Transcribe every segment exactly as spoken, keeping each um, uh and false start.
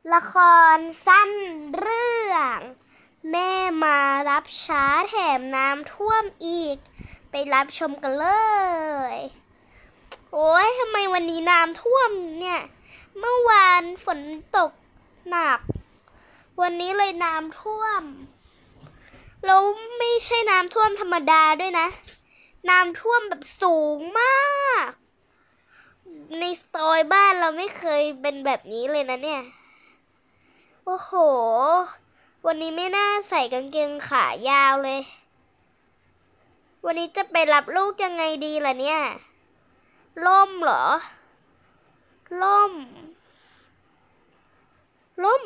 ละครสั้นเรื่องแม่มารับช้าแถมน้ำท่วมอีกไปรับชมกันเลยโอ้ยทำไมวันนี้น้ำท่วมเนี่ยเมื่อวานฝนตกหนักวันนี้เลยน้ำท่วมแล้วไม่ใช่น้ำท่วมธรรมดาด้วยนะน้ำท่วมแบบสูงมากในซอยบ้านเราไม่เคยเป็นแบบนี้เลยนะเนี่ยโอ้โหวันนี้ไม่น่าใส่กางเกงขายาวเลยวันนี้จะไปรับลูกยังไงดีล่ะเนี่ยล่มเหรอล่มล่ม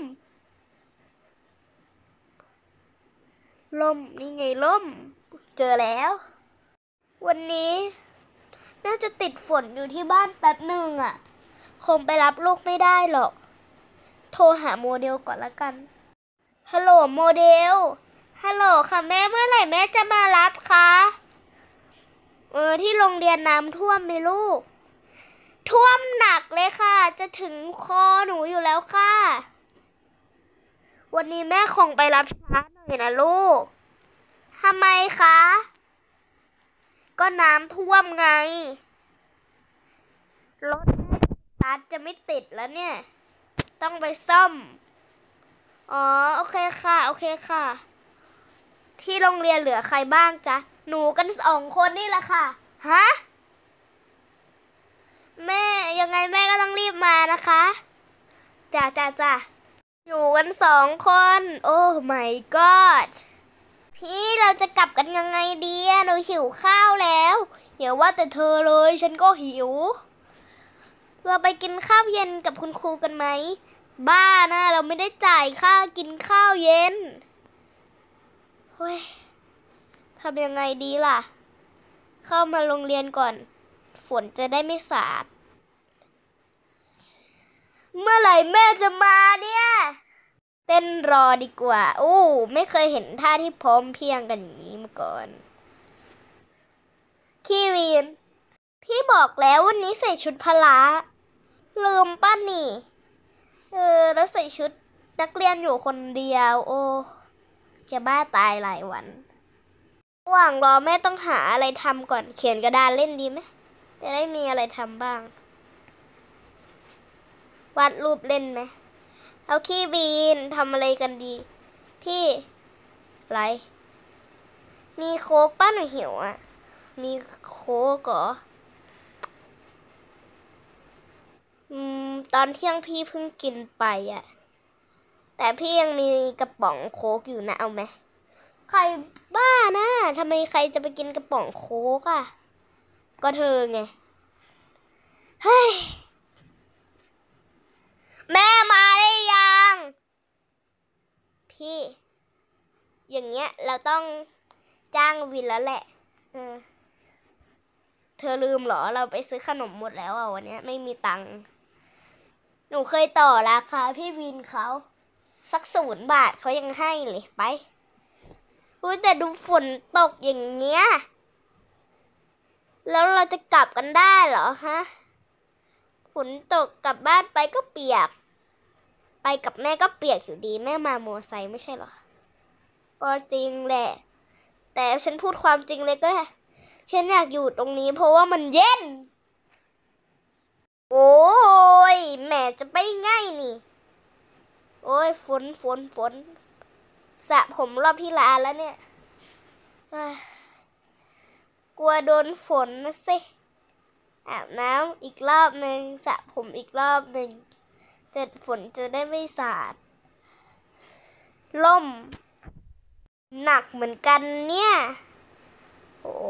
ล่มนี่ไงล่มเจอแล้ววันนี้น่าจะติดฝนอยู่ที่บ้านแป๊บหนึ่งอ่ะคงไปรับลูกไม่ได้หรอกโทรหาโมเดลก่อนละกันฮัลโหลโมเดลฮัลโหลค่ะแม่เมื่อไหร่แม่จะมารับคะเออที่โรงเรียนน้ำท่วมไหมลูกท่วมหนักเลยค่ะจะถึงคอหนูอยู่แล้วค่ะวันนี้แม่คงไปรับช้าหน่อยนะลูกทำไมคะก็น้ำท่วมไงรถสตาร์ทจะไม่ติดแล้วเนี่ยต้องไปซ่อมอ๋อโอเคค่ะโอเคค่ะที่โรงเรียนเหลือใครบ้างจ๊ะหนูกันสองคนนี่แหละค่ะฮะแม่ยังไงแม่ก็ต้องรีบมานะคะจ้าจ้าจ้าอยู่กันสองคนโอ้ my god พี่เราจะกลับกันยังไงดีอะหนูหิวข้าวแล้วอย่าว่าแต่เธอเลยฉันก็หิวเราไปกินข้าวเย็นกับคุณครูกันไหมบ้านะเราไม่ได้จ่ายค่ากินข้าวเย็นเฮ้ยทำยังไงดีล่ะเข้ามาโรงเรียนก่อนฝนจะได้ไม่สาดเมื่อไหร่แม่จะมาเนี่ยเต้นรอดีกว่าโอ้ไม่เคยเห็นท่าที่พร้อมเพรียงกันอย่างนี้มาก่อนคีวีนพี่บอกแล้ววันนี้ใส่ชุดพละลืมป่ะนี่เออแล้วใส่ชุดนักเรียนอยู่คนเดียวโอ้จะบ้าตายหลายวันระหว่างรอแม่ต้องหาอะไรทำก่อนเขียนกระดานเล่นดีไหมจะได้มีอะไรทำบ้างวาดรูปเล่นไหมเอาขี้บีนทำอะไรกันดีพี่ไรมีโค้กป้าหนูหิวอ่ะมีโค้กเหรออืมตอนเที่ยงพี่เพิ่งกินไปอ่ะแต่พี่ยังมีกระป๋องโค้กอยู่นะเอาไหมใครบ้านะทำไมใครจะไปกินกระป๋องโค้กอ่ะก็เธอไงเฮ้ยแม่มาได้ยังพี่อย่างเงี้ยเราต้องจ้างวินแล้วแหละเออเธอลืมเหรอเราไปซื้อขนมหมดแล้วอ่ะวันนี้ไม่มีตังค์หนูเคยต่อราคาพี่วินเขาสักศูนย์บาทเขายังให้เลยไปอุ้ยแต่ดูฝนตกอย่างเงี้ยแล้วเราจะกลับกันได้เหรอฮะฝนตกกลับบ้านไปก็เปียกไปกับแม่ก็เปียกอยู่ดีแม่มาโมไซค์ไม่ใช่เหรอก็จริงแหละแต่ฉันพูดความจริงเลยก็ได้ฉันอยากอยู่ตรงนี้เพราะว่ามันเย็นโอ้ยแม่จะไปง่ายนี่โอ้ยฝนฝนฝนสระผมรอบที่ร้านแล้วเนี่ยกลัวโดนฝนนะสิอาบน้ำอีกรอบหนึ่งสระผมอีกรอบหนึ่งจะฝนจะได้ไม่สาดล่มหนักเหมือนกันเนี่ยโอ้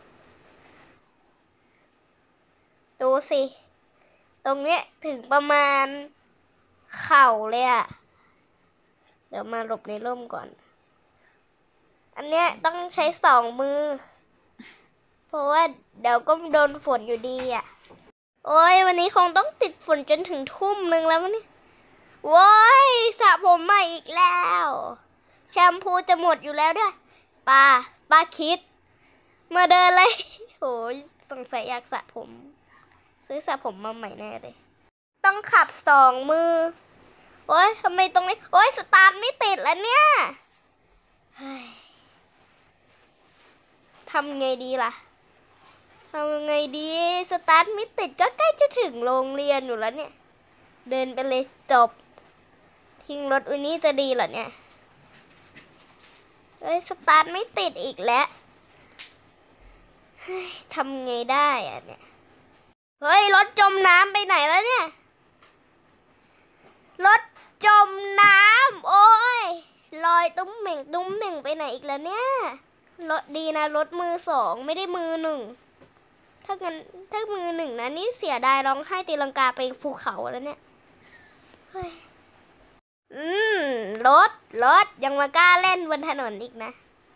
ดูสิตรงเนี้ยถึงประมาณเข่าเลยอะเดี๋ยวมาหลบในร่มก่อนอันเนี้ยต้องใช้สองมือเพราะว่าเดี๋ยวก็โดนฝนอยู่ดีอะโอ้ยวันนี้คงต้องติดฝนจนถึงทุ่มนึงแล้วมั้งเนี่ยโว้ยสระผมใหม่อีกแล้วแชมพูจะหมดอยู่แล้วด้วยป้าป้าคิดมาเดินเลยโอ้ยสงสัยอยากสระผมซื้อสระผมมาใหม่แน่เลยต้องขับสองมือโอ๊ยทำไมตรงนี้โอ๊ยสตาร์ทไม่ติดแล้วเนี่ยทำไงดีล่ะทำไงดีสตาร์ทไม่ติดก็ใกล้จะถึงโรงเรียนอยู่แล้วเนี่ยเดินไปเลยจบทิ้งรถวันนี้จะดีเหรอเนี่ยเฮ้ยสตาร์ทไม่ติดอีกแล้วทำไงได้อะเนี่ยเฮ้ยรถจมน้ำไปไหนแล้วเนี่ยรถจมน้ำโอ้ยลอยตุ้มเหม่งตุ้มเหม่งไปไหนอีกแล้วเนี่ยรถดีนะรถมือสองไม่ได้มือหนึ่งถ้างั้นถ้ามือหนึ่งนะนี่เสียดายร้องไห้ตีลังกาไปภูเขาแล้วเนี่ยเฮ้ยอืมรถรถยังมากล้าเล่นบนถนนอีกนะ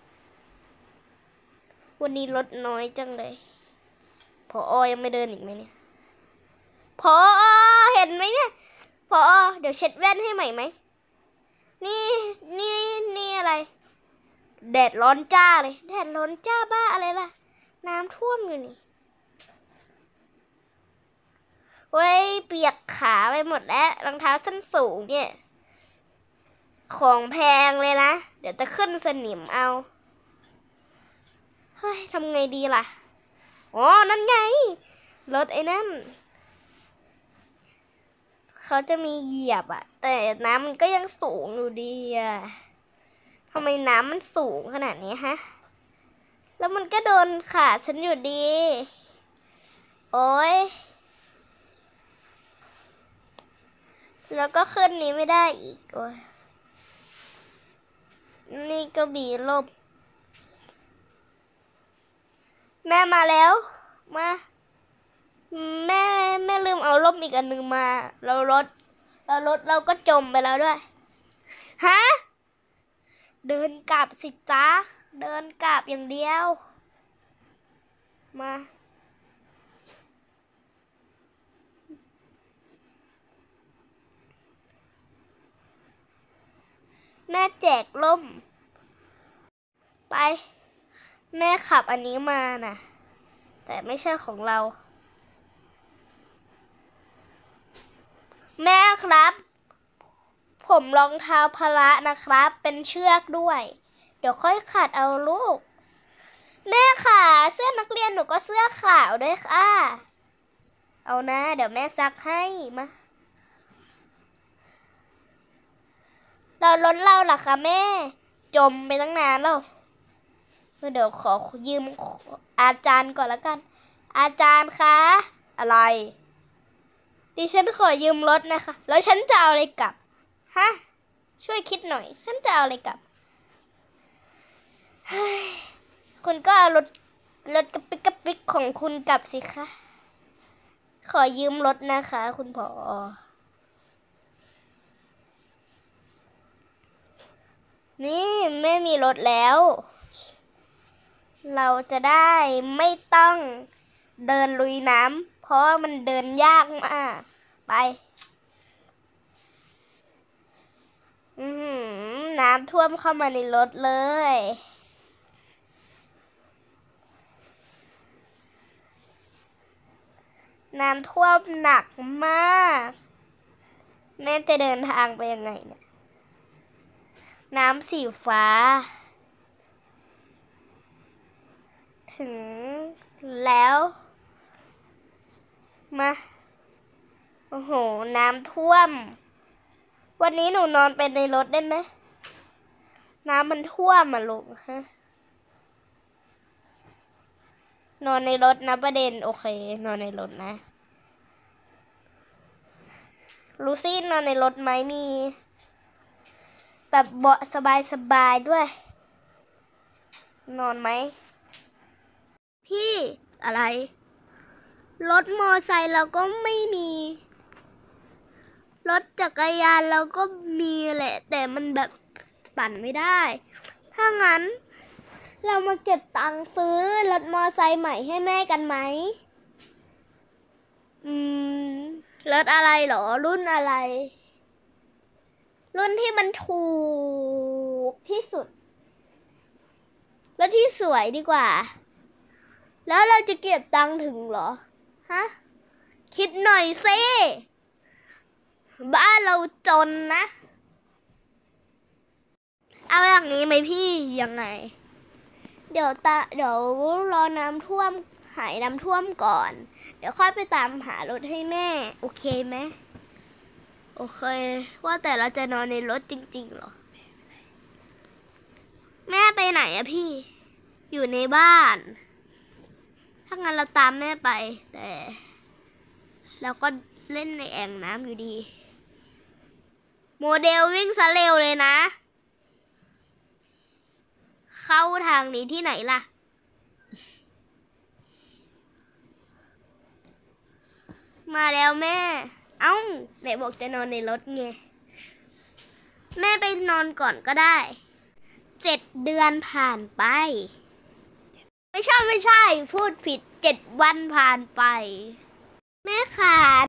วันนี้รถน้อยจังเลยพอยังไม่เดินอีกไหมเนี่ยพอเห็นไหมเนี่ยพอเดี๋ยวเช็ดแว่นให้ใหม่ไหมนี่นี่นี่อะไรแดดร้อนจ้าเลยแดดร้อนจ้าบ้าอะไรล่ะน้ำท่วมอยู่นี่เว้ยเปียกขาไปหมดแล้วรองเท้าส้นสูงเนี่ยของแพงเลยนะเดี๋ยวจะขึ้นสนิมเอาเฮ้ยทำไงดีล่ะอ๋อนั่นไงรถไอ้นั่นเขาจะมีเหยียบอะแต่น้ำมันก็ยังสูงอยู่ดีอะทำไมน้ำมันสูงขนาดนี้ฮะแล้วมันก็โดนขาฉันอยู่ดีโอ้ยแล้วก็ขึ้นนี้ไม่ได้อีกโอ้ยนี่ก็บีลบแม่มาแล้วมาแม่แม่ลืมเอาร่มอีกอันหนึ่งมาเรารถเรารถเราก็จมไปแล้วด้วยฮะเดินกลับสิจ๊ะเดินกลับอย่างเดียวมาแม่แจกร่มไปแม่ขับอันนี้มานะแต่ไม่ใช่ของเราแม่ครับผมรองเท้าพละนะครับเป็นเชือกด้วยเดี๋ยวค่อยขัดเอาลูกแม่ค่ะเสื้อนักเรียนหนูก็เสื้อขาวด้วยค่ะเอานะเดี๋ยวแม่ซักให้มาเราล้นเราล่ะคะแม่จมไปตั้งนานแล้วเดี๋ยวขอยืมอาจารย์ก่อนแล้วกันอาจารย์คะอะไรดิฉันขอยืมรถนะคะแล้วฉันจะเอาอะไรกลับฮะช่วยคิดหน่อยฉันจะเอาอะไรกลับคุณก็เอารถรถกระปิกกระปิกของคุณกลับสิคะขอยืมรถนะคะคุณผอนี่ไม่มีรถแล้วเราจะได้ไม่ต้องเดินลุยน้ำเพราะมันเดินยากมากไปอืมน้ำท่วมเข้ามาในรถเลยน้ำท่วมหนักมากแม่จะเดินทางไปยังไงเนี่ยน้ำสีฟ้าถึงแล้วมาโอ้โหน้ำท่วมวันนี้หนูนอนไปในรถได้ไหมน้ำมันท่วมมาลูกฮะนอนในรถนะประเด็นโอเคนอนในรถนะลูซี่นอนในรถไหมมีแบบเบาะสบายๆด้วยนอนไหมพี่อะไรรถมอไซค์เราก็ไม่มีรถจักรยานเราก็มีแหละแต่มันแบบปั่นไม่ได้ถ้างั้นเรามาเก็บตังค์ซื้อรถมอไซค์ใหม่ให้แม่กันไหมอืมรถอะไรเหรอรุ่นอะไรรุ่นที่มันถูกที่สุดรถที่สวยดีกว่าแล้วเราจะเก็บตังค์ถึงเหรอฮะคิดหน่อยสิบ้านเราจนนะ เอาอย่างนี้ไหมพี่ยังไง เดี๋ยวตาเดี๋ยวรอน้ำท่วมหายน้ำท่วมก่อน เดี๋ยวค่อยไปตามหารถให้แม่ โอเคไหมโอเค ว่าแต่เราจะนอนในรถจริงๆเหรอ แม่ไปไหนอะพี่ อยู่ในบ้าน ถ้างั้นเราตามแม่ไป แต่เราก็เล่นในแอ่งน้ำอยู่ดี โมเดลวิ่งซะเร็วเลยนะ เข้าทางนี้ที่ไหนล่ะ มาแล้วแม่ เอ้าไหนบอกจะนอนในรถไง แม่ไปนอนก่อนก็ได้ เจ็ดเดือนผ่านไป ไม่ใช่ไม่ใช่ พูดผิดเจ็ดวันผ่านไป แม่ขา